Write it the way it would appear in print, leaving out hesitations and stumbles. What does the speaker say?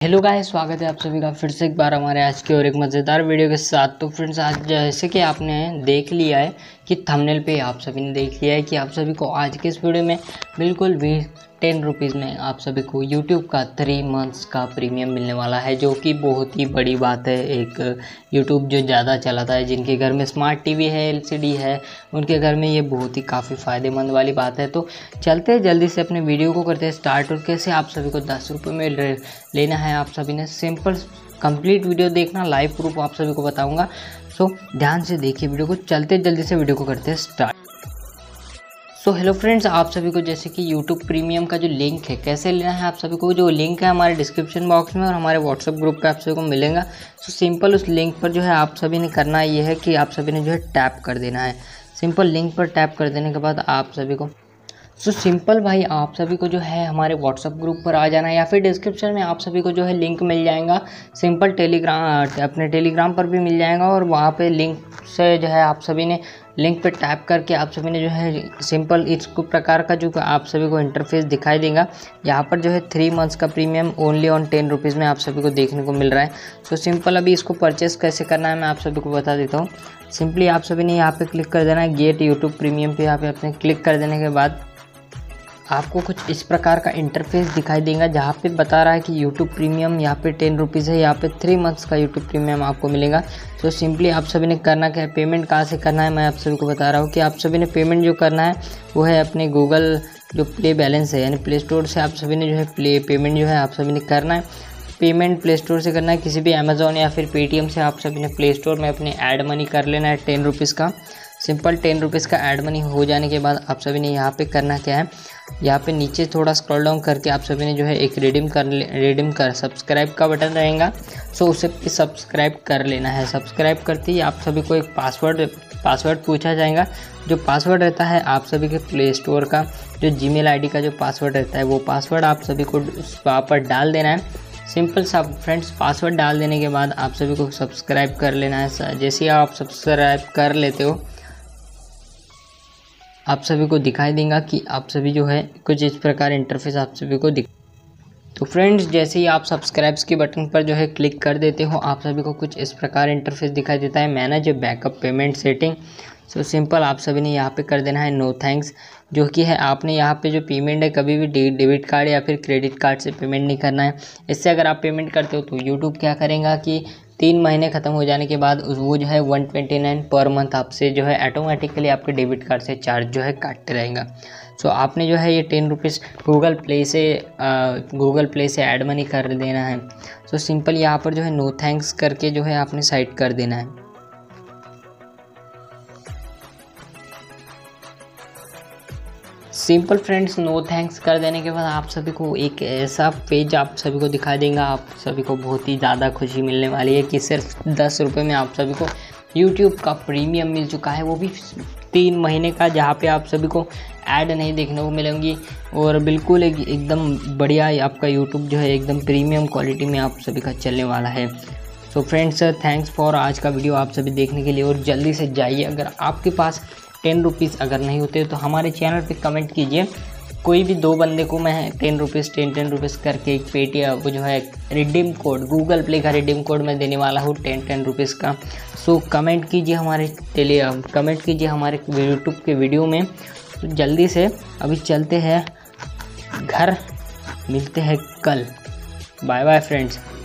Hello guys, स्वागत है आप सभी का फिर से एक बार हमारे आज की और एक मज़ेदार वीडियो के साथ। तो फ्रेंड्स, आज जैसे कि आपने देख लिया है कि थंबनेल पे आप सभी ने देख लिया है कि आप सभी को आज के इस वीडियो में बिल्कुल भी 10 रुपीज़ में आप सभी को YouTube का 3 मंथ्स का प्रीमियम मिलने वाला है, जो कि बहुत ही बड़ी बात है। एक YouTube जो ज़्यादा चलाता है, जिनके घर में स्मार्ट टीवी है, LCD है, उनके घर में ये बहुत ही काफ़ी फ़ायदेमंद वाली बात है। तो चलते हैं जल्दी से अपने वीडियो को करते हैं स्टार्ट। और कैसे आप सभी को 10 रुपये में लेना है, आप सभी ने सिंपल कंप्लीट वीडियो देखना, लाइव प्रूफ आप सभी को बताऊंगा। सो ध्यान से देखिए वीडियो को। चलते जल्दी से वीडियो को करते हैं स्टार्ट। सो हेलो फ्रेंड्स, आप सभी को जैसे कि YouTube प्रीमियम का जो लिंक है कैसे लेना है, आप सभी को जो लिंक है हमारे डिस्क्रिप्शन बॉक्स में और हमारे व्हाट्सएप ग्रुप पे आप सभी को मिलेगा। सो सिंपल उस लिंक पर जो है आप सभी ने करना ये है कि आप सभी ने जो है टैप कर देना है। सिंपल लिंक पर टैप कर देने के बाद आप सभी को सिंपल भाई आप सभी को जो है हमारे व्हाट्सअप ग्रुप पर आ जाना है, या फिर डिस्क्रिप्शन में आप सभी को जो है लिंक मिल जाएगा। सिंपल टेलीग्राम, अपने टेलीग्राम पर भी मिल जाएगा, और वहाँ पे लिंक से जो है आप सभी ने लिंक पे टैप करके आप सभी ने जो है सिंपल इस प्रकार का जो आप सभी को इंटरफेस दिखाई देगा। यहाँ पर जो है 3 मंथ्स का प्रीमियम ओनली ऑन 10 रुपीज़ में आप सभी को देखने को मिल रहा है। सो सिंपल अभी इसको परचेस कैसे करना है मैं आप सभी को बता देता हूँ। सिंपली आप सभी ने यहाँ पे क्लिक कर देना है गेट यूट्यूब प्रीमियम पे। यहाँ पे आपने क्लिक कर देने के बाद आपको कुछ इस प्रकार का इंटरफेस दिखाई देगा, जहाँ पे बता रहा है कि YouTube प्रीमियम यहाँ पे 10 रुपीज़ है। यहाँ पे 3 मंथ्स का YouTube प्रीमियम आपको मिलेगा। तो सिंपली आप सभी ने करना क्या है, पेमेंट कहाँ से करना है मैं आप सभी को बता रहा हूँ कि आप सभी ने पेमेंट जो करना है वो है अपने गूगल जो प्ले बैलेंस है, यानी प्ले स्टोर से आप सभी ने जो है पेमेंट जो है आप सभी ने करना है। पेमेंट प्ले स्टोर से करना है, किसी भी अमेज़ॉन या फिर पेटीएम से आप सभी ने प्ले स्टोर में अपने ऐड मनी कर लेना है 10 रुपीज़ का। सिंपल 10 रुपीज़ का ऐड मनी हो जाने के बाद आप सभी ने यहाँ पे करना क्या है, यहाँ पे नीचे थोड़ा स्क्रॉल डाउन करके आप सभी ने जो है एक रिडीम कर सब्सक्राइब का बटन रहेगा। सो उसे सब्सक्राइब कर लेना है। सब्सक्राइब करते ही आप सभी को एक पासवर्ड पूछा जाएगा। जो पासवर्ड रहता है आप सभी के प्ले स्टोर का जो जीमेल ID का जो पासवर्ड रहता है, वो पासवर्ड आप सभी को वहाँ पर डाल देना है। सिंपल सा फ्रेंड्स, पासवर्ड डाल देने के बाद आप सभी को सब्सक्राइब कर लेना है। जैसे ही आप सब्सक्राइब कर लेते हो, आप सभी को दिखाई देगा कि आप सभी जो है कुछ इस प्रकार इंटरफेस आप सभी को तो फ्रेंड्स, जैसे ही आप सब्सक्राइब्स के बटन पर जो है क्लिक कर देते हो, आप सभी को कुछ इस प्रकार इंटरफेस दिखाई देता है, manage backup payment setting. So simple आप सभी ने यहाँ पे कर देना है नो थैंक्स, जो कि है आपने यहाँ पे जो पेमेंट है कभी भी डेबिट कार्ड या फिर क्रेडिट कार्ड से पेमेंट नहीं करना है। इससे अगर आप पेमेंट करते हो तो यूट्यूब क्या करेगा कि 3 महीने ख़त्म हो जाने के बाद वो जो है 129 पर मंथ आपसे जो है ऑटोमेटिकली आपके डेबिट कार्ड से चार्ज जो है काटते रहेगा। सो आपने जो है ये 10 रुपीज़ गूगल प्ले से ऐड मनी कर देना है। सो सिंपल यहाँ पर जो है नो थैंक्स करके जो है आपने साइड कर देना है। सिंपल फ्रेंड्स, नो थैंक्स कर देने के बाद आप सभी को एक ऐसा पेज आप सभी को दिखाई देगा। आप सभी को बहुत ही ज़्यादा खुशी मिलने वाली है कि सिर्फ 10 रुपये में आप सभी को YouTube का प्रीमियम मिल चुका है, वो भी 3 महीने का, जहाँ पे आप सभी को ऐड नहीं देखने को मिलेंगी और बिल्कुल एकदम बढ़िया आपका YouTube जो है एकदम प्रीमियम क्वालिटी में आप सभी का चलने वाला है। सो फ्रेंड्स, थैंक्स फॉर आज का वीडियो आप सभी देखने के लिए। और जल्दी से जाइए, अगर आपके पास 10 रुपीज़ अगर नहीं होते तो हमारे चैनल पे कमेंट कीजिए। कोई भी 2 बंदे को मैं 10 रुपीज़ करके एक पेटीएम वो जो है रिडीम कोड, गूगल प्ले का रिडीम कोड मैं देने वाला हूँ 10 रुपीज़ का। सो कमेंट कीजिए हमारे यूट्यूब के वीडियो में। तो जल्दी से अभी चलते हैं घर, मिलते हैं कल। Bye bye friends.